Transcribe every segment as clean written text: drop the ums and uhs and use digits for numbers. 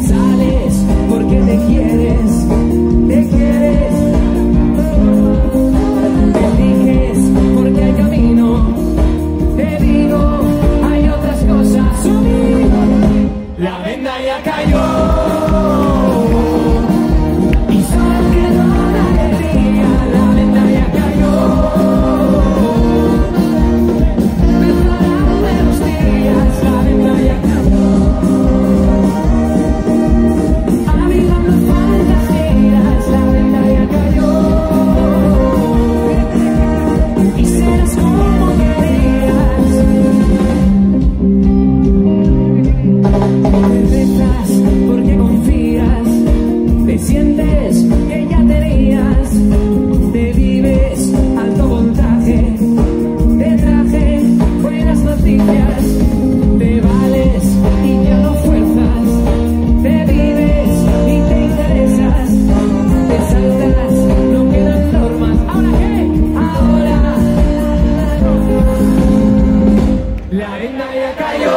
Sales porque te quieres, te quieres. Te eliges porque hay camino. Te digo, hay otras cosas. La venda ya cayó. Y solo quedó la alegría. La venda ya cayó. Mejorarán de los días. La venda ya cayó. Avivando fantasías. La venda ya cayó. Y serás como querías. Te rezas porque confías. Te sientes que ya tenías. Te vives alto voltaje. Te traje buenas noticias. Te vales y ya no fuerzas. Te vives y te interesas. Te saltas, no quedan normas. ¿Ahora qué? Ahora la venda ya cayó.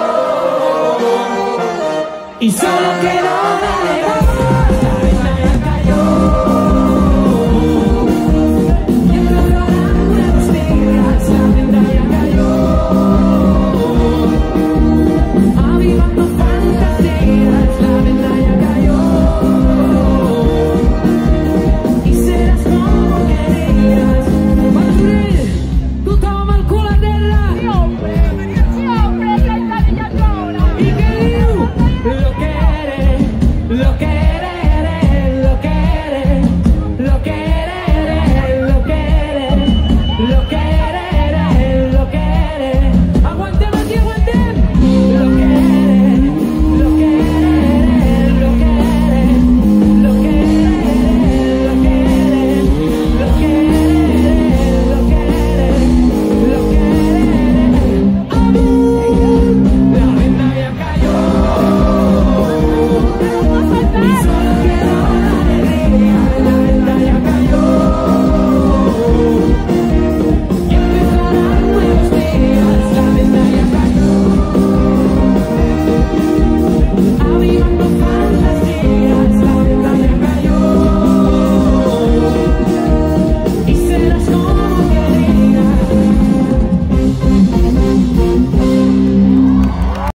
Y solo quedó la voz. La venda ya cayó. Y empeorarán nuevos días. La venda ya cayó. Avivando fantasías. La venda ya cayó. Y serás como querías. Maturell, tu toma el culo a terra. Siempre, senza di giorno. Y que diu, lo que eres, lo que